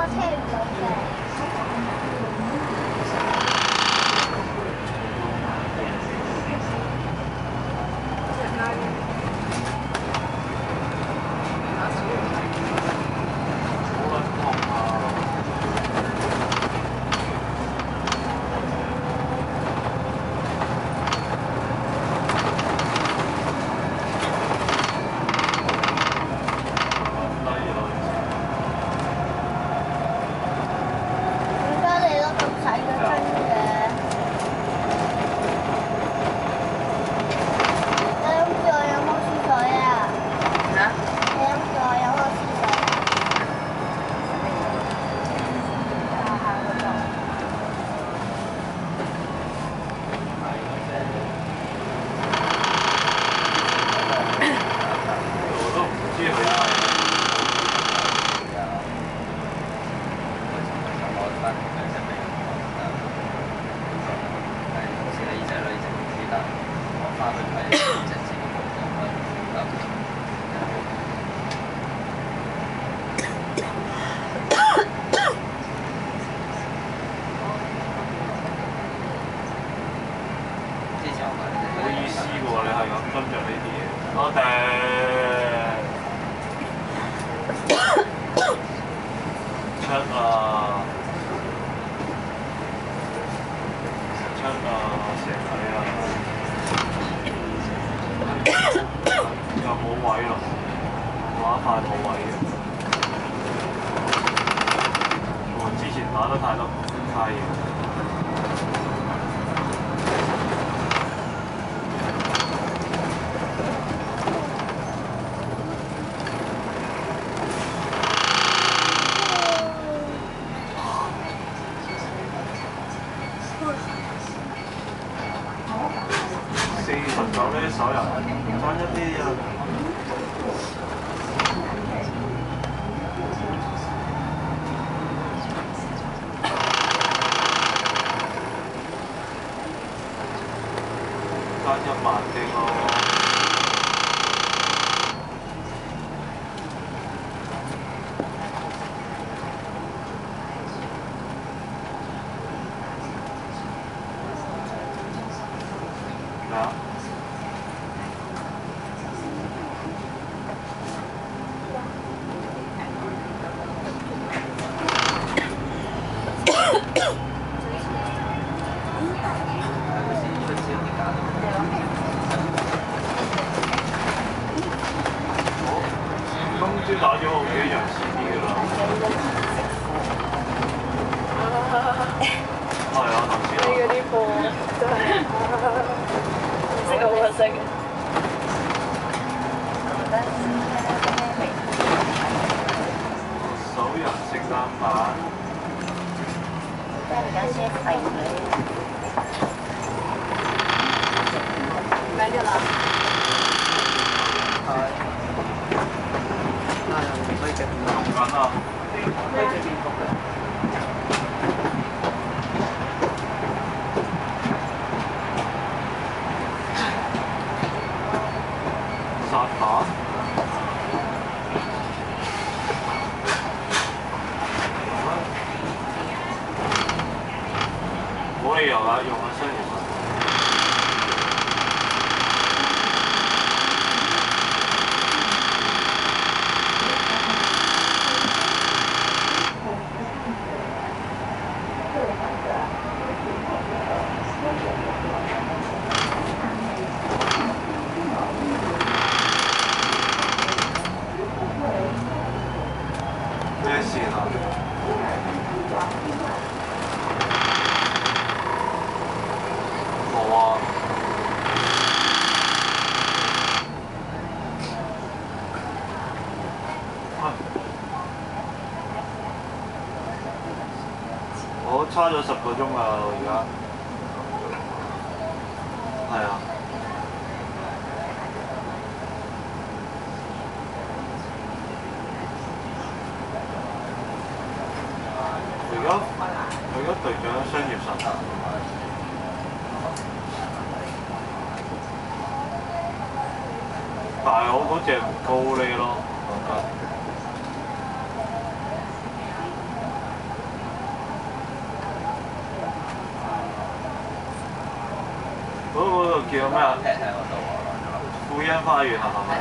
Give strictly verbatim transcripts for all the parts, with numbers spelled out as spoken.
車唔到嘅。 差咗十個鐘啦，而家係啊，而家而家隊長商業實習，但係我嗰隻唔高呢咯，我覺得。 叫咩啊？富欣花園係咪？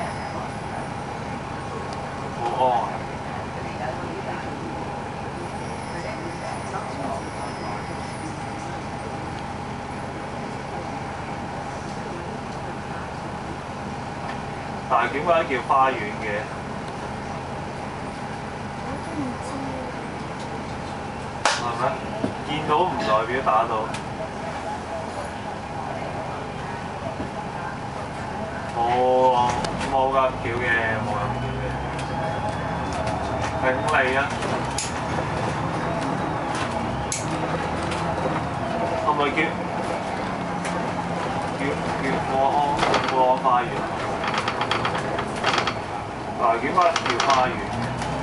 富安。但係點解叫花園嘅？係咩？見到唔代表打到。冇冇咁巧嘅，冇咁巧嘅。頂你啊！係咪叫叫叫富安富安花園？嗱，點解叫花園嘅？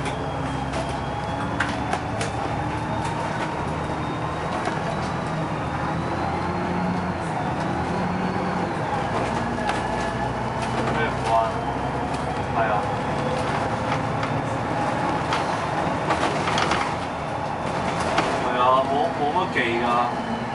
咩唔關？係啊。係啊，冇冇乜記㗎。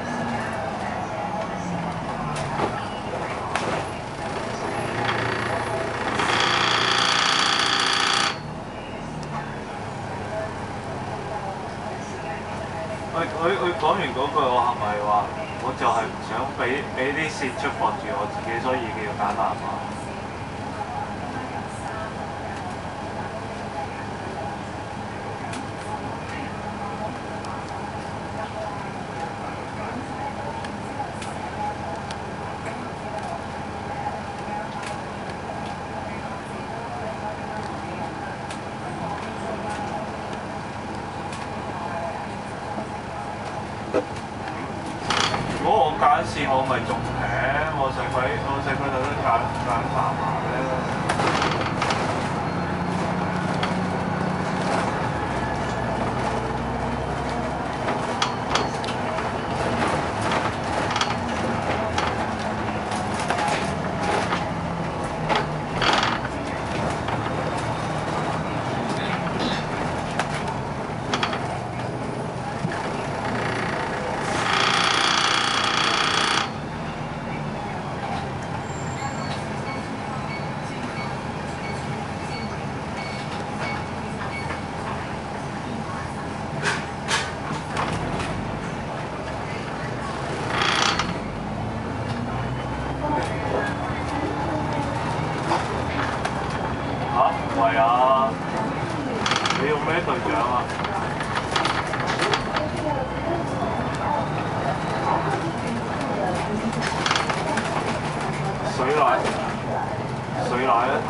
佢佢佢講完嗰句，我係咪話我就係唔想俾俾啲線束縛住我自己，所以叫簡單化？如果我揀線，我咪仲平，我使鬼我使鬼特登揀揀繁華咧。係啊，你用咩隊長啊？水奶，水奶咧？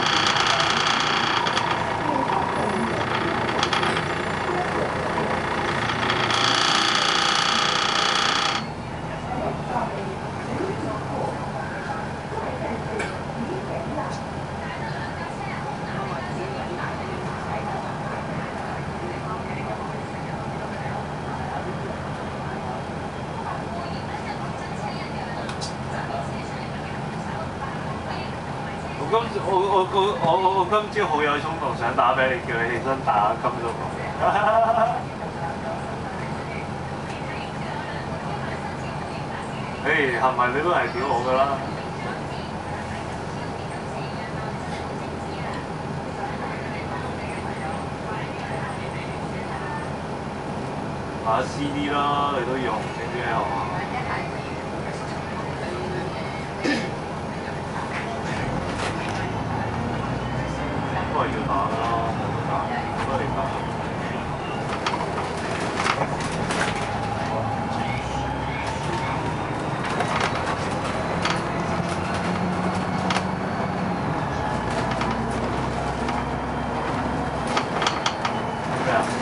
我今我我我我我今朝好有衝動想打俾你，叫你起身打金鐘龍。誒，係咪你都係屌我㗎啦？打 C D 啦，你都用點知係嘛？都係要打啦，冇得打，都係打。咩啊？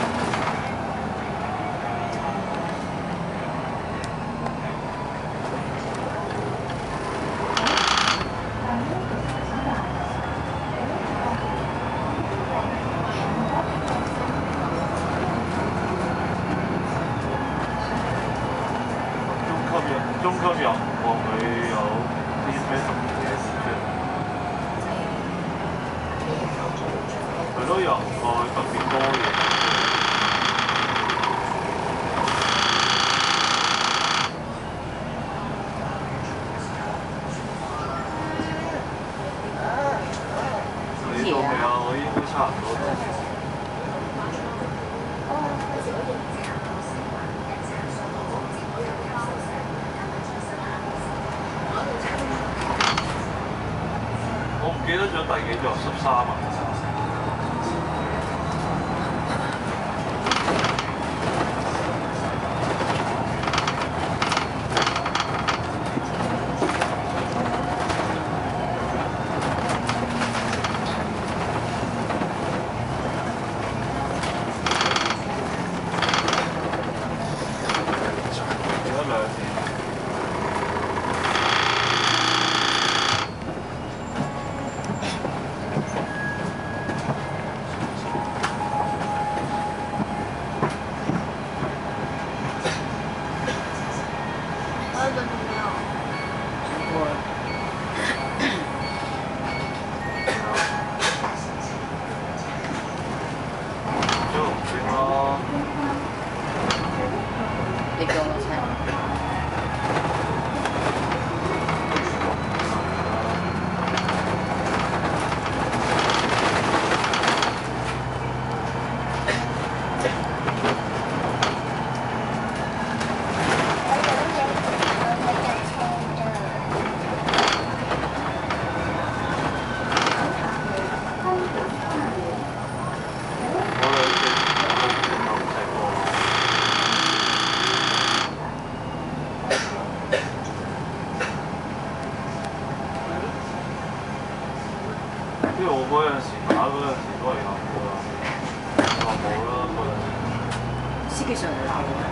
中級人望佢有啲咩特別嘅事出，佢都有個特別多嘢。 多次。我唔記得咗第幾座，十三啊！ 你叫我猜。 因為我嗰陣時打嗰陣時都係有㗎，話冇啦嗰陣時。 司機上嚟鬧我。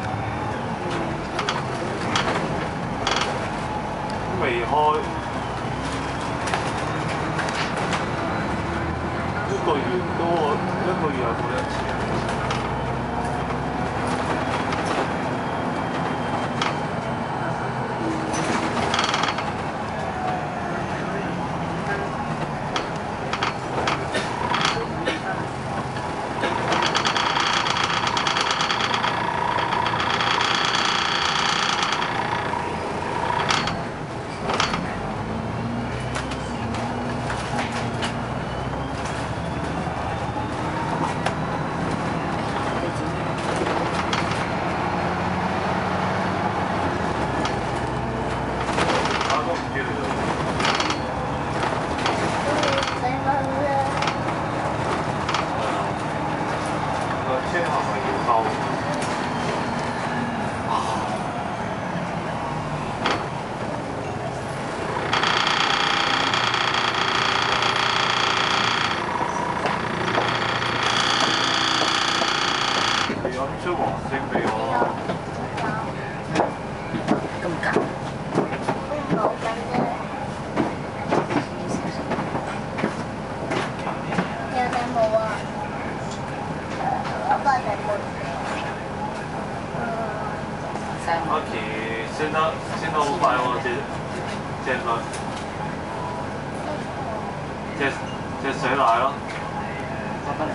未開一個月都一個月有冇一次啊？車係咪要收？你有出黃色俾我。 咁緊？ 冇緊啫。有頂帽啊！我個頂帽。 阿琪升得升得好快喎，隻隻女隻隻水奶咯。 我過嚟。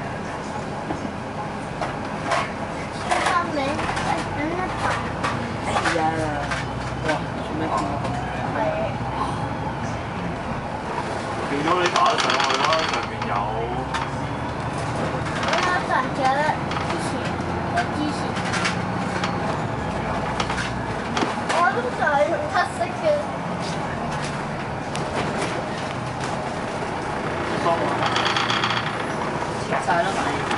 後面等一排。 哎呀！哇！做咩咁？ 變咗你打上去啦，上面有。 我有上咗之前，我之前。我都就係用黑色嘅。 收啊！ 切曬啦，買。